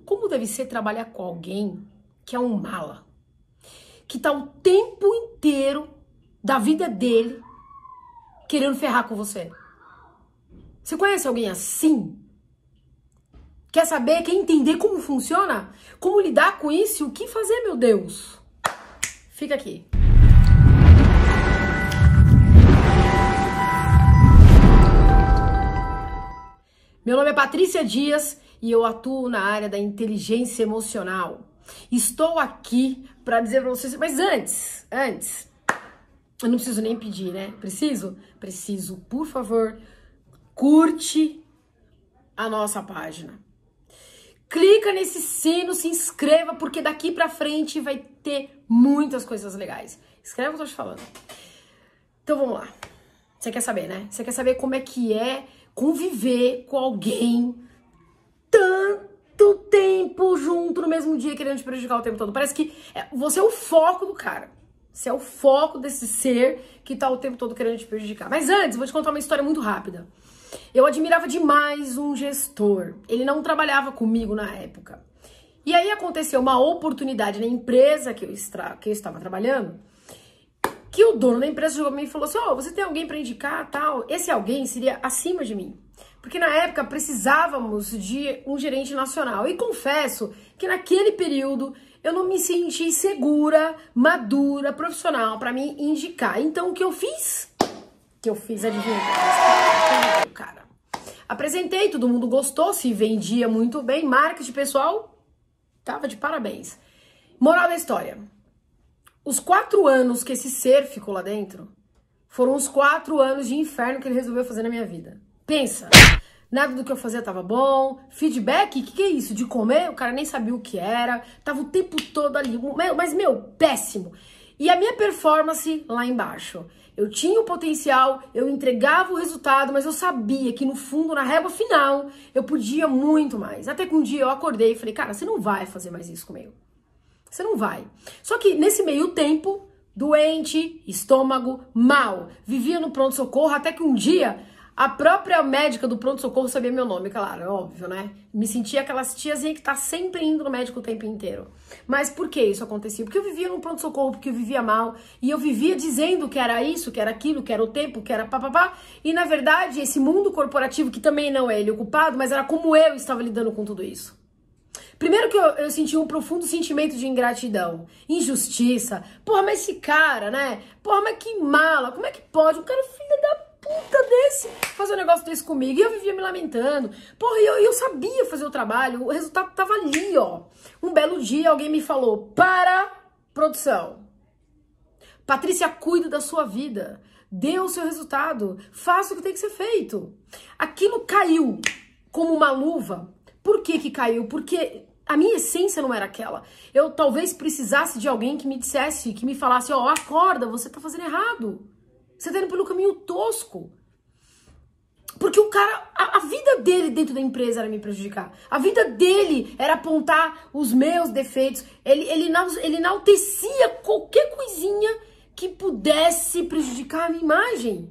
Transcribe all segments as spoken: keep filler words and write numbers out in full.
como deve ser trabalhar com alguém que é um mala, que tá o tempo inteiro da vida dele querendo ferrar com você. Você conhece alguém assim? Quer saber, quer entender como funciona? Como lidar com isso e o que fazer, meu Deus? Fica aqui. Meu nome é Patrícia Dias e eu atuo na área da inteligência emocional. Estou aqui para dizer para vocês, mas antes, antes, eu não preciso nem pedir, né? Preciso? Preciso, por favor, curte a nossa página. Clica nesse sino, se inscreva, porque daqui pra frente vai ter muitas coisas legais. Escreve o que eu tô te falando. Então vamos lá. Você quer saber, né? Você quer saber como é que é conviver com alguém tanto tempo junto no mesmo dia, querendo te prejudicar o tempo todo. Parece que é, você é o foco do cara. Você é o foco desse ser que tá o tempo todo querendo te prejudicar. Mas antes, vou te contar uma história muito rápida. Eu admirava demais um gestor. Ele não trabalhava comigo na época. E aí aconteceu uma oportunidade na empresa que eu, estra... que eu estava trabalhando, que o dono da empresa chegou pra mim e falou assim, ó, oh, você tem alguém para indicar, tal? Esse alguém seria acima de mim. Porque na época precisávamos de um gerente nacional. E confesso que naquele período eu não me senti segura, madura, profissional para me indicar. Então o que eu fiz? O que eu fiz, adivinha? Cara, apresentei, todo mundo gostou, se vendia muito bem, marketing pessoal, tava de parabéns. Moral da história. Os quatro anos que esse ser ficou lá dentro foram os quatro anos de inferno que ele resolveu fazer na minha vida. Pensa, nada do que eu fazia tava bom, feedback, o que, que é isso? De comer? O cara nem sabia o que era, tava o tempo todo ali, mas, meu, péssimo. E a minha performance lá embaixo. Eu tinha o potencial, eu entregava o resultado, mas eu sabia que no fundo, na régua final, eu podia muito mais. Até que um dia eu acordei e falei, cara, você não vai fazer mais isso comigo. Você não vai. Só que nesse meio tempo, doente, estômago, mal, vivia no pronto-socorro, até que um dia a própria médica do pronto-socorro sabia meu nome, claro, é óbvio, né? Me sentia aquelas tiazinhas que tá sempre indo no médico o tempo inteiro. Mas por que isso acontecia? Porque eu vivia no pronto-socorro, porque eu vivia mal, e eu vivia dizendo que era isso, que era aquilo, que era o tempo, que era papapá, e na verdade esse mundo corporativo, que também não é ele o culpado, mas era como eu estava lidando com tudo isso. Primeiro que eu, eu senti um profundo sentimento de ingratidão, injustiça. Porra, mas esse cara, né? Porra, mas que mala, como é que pode? Um cara filho da puta desse fazer um negócio desse comigo. E eu vivia me lamentando. Porra, eu, eu sabia fazer o trabalho, o resultado tava ali, ó. Um belo dia alguém me falou, para, produção. Patrícia, cuida da sua vida. Dê o seu resultado. Faça o que tem que ser feito. Aquilo caiu como uma luva. Por que que caiu? Porque a minha essência não era aquela. Eu talvez precisasse de alguém que me dissesse, que me falasse, ó, oh, acorda, você tá fazendo errado. Você tá indo pelo caminho tosco. Porque o cara, a, a vida dele dentro da empresa era me prejudicar. A vida dele era apontar os meus defeitos. Ele, ele, ele enaltecia qualquer coisinha que pudesse prejudicar a minha imagem.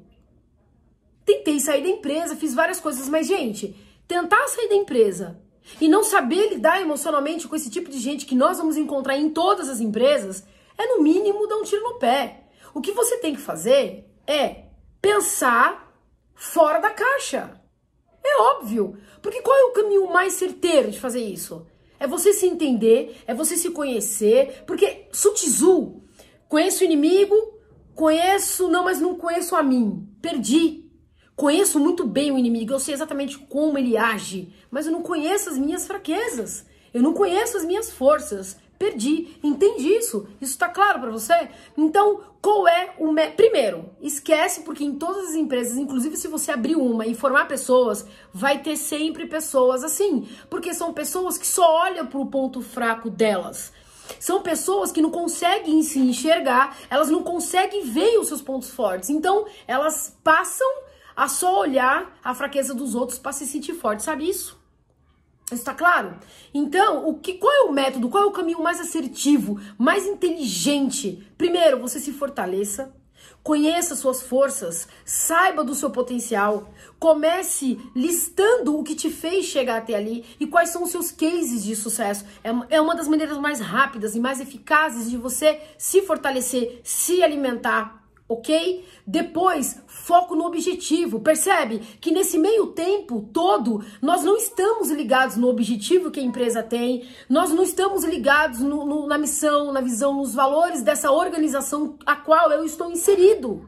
Tentei sair da empresa, fiz várias coisas, mas, gente, tentar sair da empresa e não saber lidar emocionalmente com esse tipo de gente que nós vamos encontrar em todas as empresas é, no mínimo, dar um tiro no pé. O que você tem que fazer é pensar fora da caixa. É óbvio. Porque qual é o caminho mais certeiro de fazer isso? É você se entender, é você se conhecer, porque Sun Tzu, conheço o inimigo, conheço, não, mas não conheço a mim. Perdi. Conheço muito bem o inimigo, eu sei exatamente como ele age, mas eu não conheço as minhas fraquezas, eu não conheço as minhas forças. Perdi, entende isso? Isso tá claro pra você? Então, qual é o... Me... Primeiro, esquece, porque em todas as empresas, inclusive se você abrir uma e formar pessoas, vai ter sempre pessoas assim, porque são pessoas que só olham pro ponto fraco delas. São pessoas que não conseguem se enxergar, elas não conseguem ver os seus pontos fortes, então elas passam a só olhar a fraqueza dos outros para se sentir forte, sabe isso? Isso tá claro? Então, o que, qual é o método, qual é o caminho mais assertivo, mais inteligente? Primeiro, você se fortaleça. Conheça suas forças, saiba do seu potencial, comece listando o que te fez chegar até ali e quais são os seus cases de sucesso. É uma das maneiras mais rápidas e mais eficazes de você se fortalecer, se alimentar, ok? Depois, foco no objetivo. Percebe que nesse meio tempo todo, nós não estamos ligados no objetivo que a empresa tem, nós não estamos ligados no, no, na missão, na visão, nos valores dessa organização a qual eu estou inserido.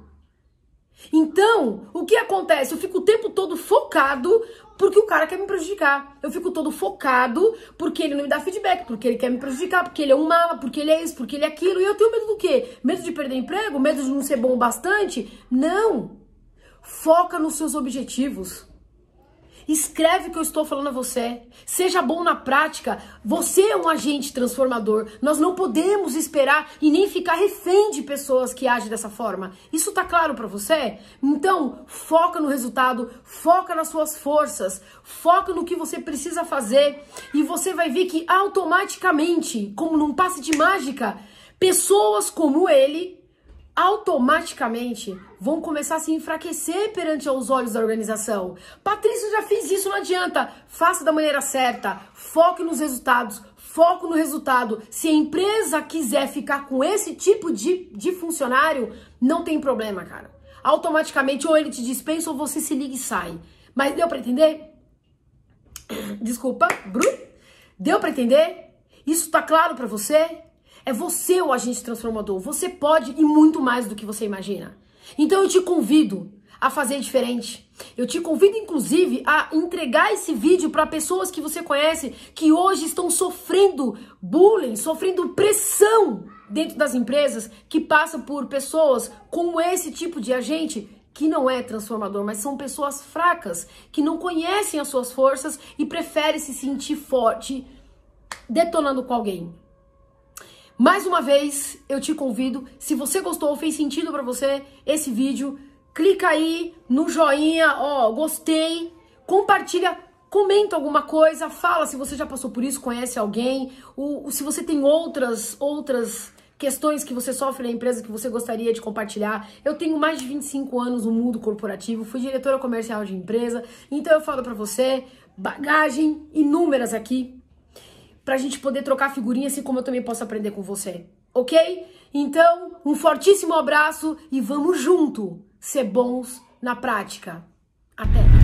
Então, o que acontece? Eu fico o tempo todo focado porque o cara quer me prejudicar. Eu fico todo focado porque ele não me dá feedback, porque ele quer me prejudicar, porque ele é um mala, porque ele é isso, porque ele é aquilo. E eu tenho medo do quê? Medo de perder emprego? Medo de não ser bom o bastante? Não! Foca nos seus objetivos. Escreve o que eu estou falando a você. Seja bom na prática. Você é um agente transformador. Nós não podemos esperar e nem ficar refém de pessoas que agem dessa forma. Isso tá claro para você? Então, foca no resultado, foca nas suas forças, foca no que você precisa fazer e você vai ver que automaticamente, como num passe de mágica, pessoas como ele automaticamente vão começar a se enfraquecer perante os olhos da organização. Patrícia, já fiz isso, não adianta. Faça da maneira certa, foque nos resultados, foco no resultado. Se a empresa quiser ficar com esse tipo de, de funcionário, não tem problema, cara. Automaticamente ou ele te dispensa ou você se liga e sai. Mas deu pra entender? Desculpa, Bru? Deu pra entender? Isso tá claro pra você? É você o agente transformador. Você pode e muito mais do que você imagina. Então eu te convido a fazer diferente. Eu te convido, inclusive, a entregar esse vídeo para pessoas que você conhece que hoje estão sofrendo bullying, sofrendo pressão dentro das empresas, que passam por pessoas como esse tipo de agente que não é transformador, mas são pessoas fracas, que não conhecem as suas forças e preferem se sentir forte detonando com alguém. Mais uma vez, eu te convido, se você gostou, fez sentido pra você esse vídeo, clica aí no joinha, ó, gostei, compartilha, comenta alguma coisa, fala se você já passou por isso, conhece alguém, ou, se você tem outras, outras questões que você sofre na empresa que você gostaria de compartilhar. Eu tenho mais de vinte e cinco anos no mundo corporativo, fui diretora comercial de empresa, então eu falo pra você, bagagem inúmeras aqui, pra gente poder trocar figurinha, assim como eu também posso aprender com você, ok? Então, um fortíssimo abraço e vamos junto ser bons na prática. Até!